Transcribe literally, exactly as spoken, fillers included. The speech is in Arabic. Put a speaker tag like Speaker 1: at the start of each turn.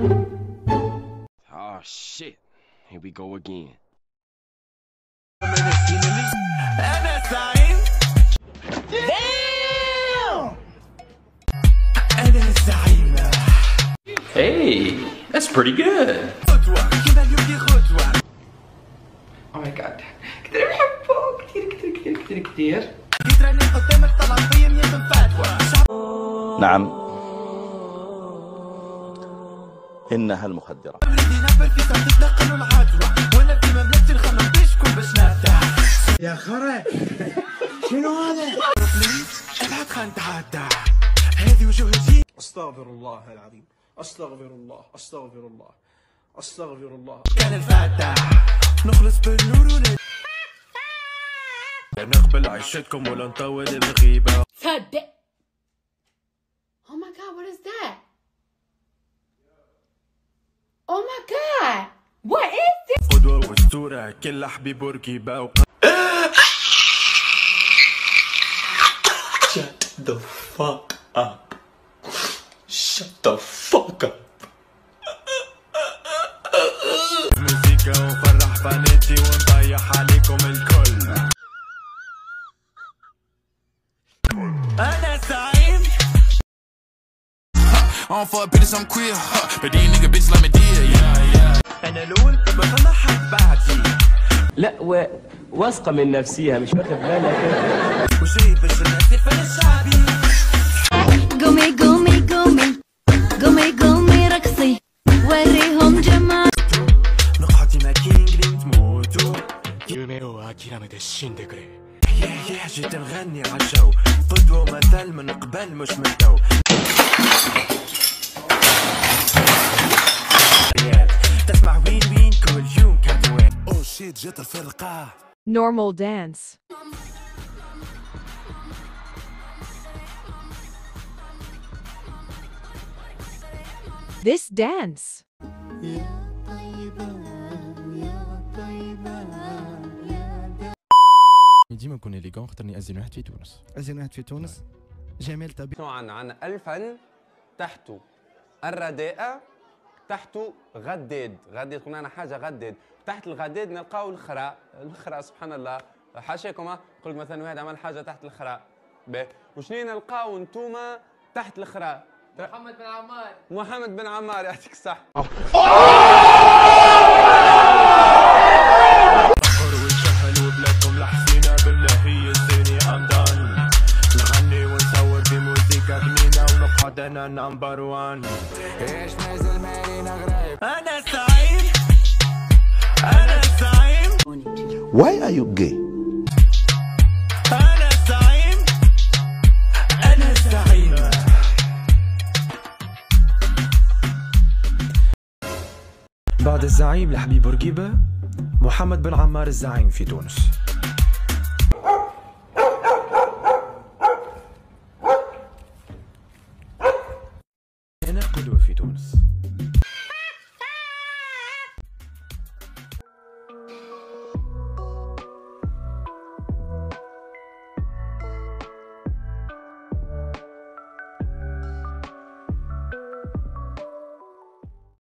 Speaker 1: Oh shit, here we go again.
Speaker 2: Hey, that's pretty good. Oh my god. كتير بحبه كتير كتير كتير كتير كتير.
Speaker 3: نعم، إنها المخدرة.
Speaker 4: يا خرا شنو هذا؟ استغفر الله العظيم، استغفر الله، استغفر الله، استغفر الله. كان الفاتح نخلص بالنور نقبل عيشتكم ولا نطول الغيبة.
Speaker 5: صدق. Oh my god, what is that? Oh my god, what is this?
Speaker 4: قدوة واسطورة كل حبيب وركيبة وق... Shut the fuck up. Shut the fuck up. موسيقى ونفرح بناتي ونطيح عليكم الكل. أنا سعيد.
Speaker 6: I don't fuck bitches, I'm queer. But these nigga bitches like me dear, yeah, yeah.
Speaker 4: أنا لول بطلع حد بعدي.
Speaker 1: لا و... واثقة من نفسيها مش واخد بالك.
Speaker 4: وجاي باش الناس الفن الشعبي.
Speaker 7: قومي قومي قومي قومي قومي رقصي وريهم جمال.
Speaker 4: نقعد ماكين تموتوا.
Speaker 6: يومي وأكيرامي شيندي كري.
Speaker 4: يا يا جيت نغني عالجو. قدوة مثل من قبل مش من تو. تسمع وين وين كل يوم كاتوين. اوه شيت جت الفرقة.
Speaker 8: Normal dance. This dance.
Speaker 6: ديما نكون إليغون خاطرني أزين واحد في تونس.
Speaker 9: أزين واحد في تونس. جميل طبيعي.
Speaker 10: عن عن الفن تحته الرداءة، تحته غداد، غداد قلنا أنا حاجة غداد، تحت الغداد نلقاو الخراء، الخراء سبحان الله، حاشاكم نقول لك مثلا واحد عمل حاجة تحت الخراء، باهي، وشنو نلقاو انتوما تحت الخراء؟
Speaker 5: محمد بن عمار.
Speaker 10: محمد بن عمار يعطيك الصح.
Speaker 4: أنا نمبر وان. إيش نازل مالينا غريب. أنا سعيد. أنا سعيد.
Speaker 3: Why are you gay?
Speaker 4: أنا سعيد. أنا سعيد. بعد الزعيم لحبيب بورقيبة، محمد بن عمار الزعيم في تونس. أنا قدوة في تونس.